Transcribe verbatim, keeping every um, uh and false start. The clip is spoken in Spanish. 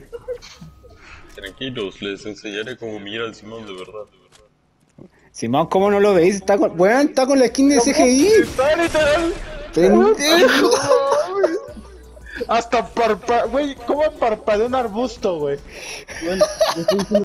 Tranquilos, les enseñaré cómo mirar al Simón de verdad. Simón, ¿cómo no lo veis? Está con, weón, está con la skin de C G I. Está literal. Pendejo. Hasta parpa... Güey, ¿cómo parpadea un arbusto, güey? Bueno, yo estoy diciendo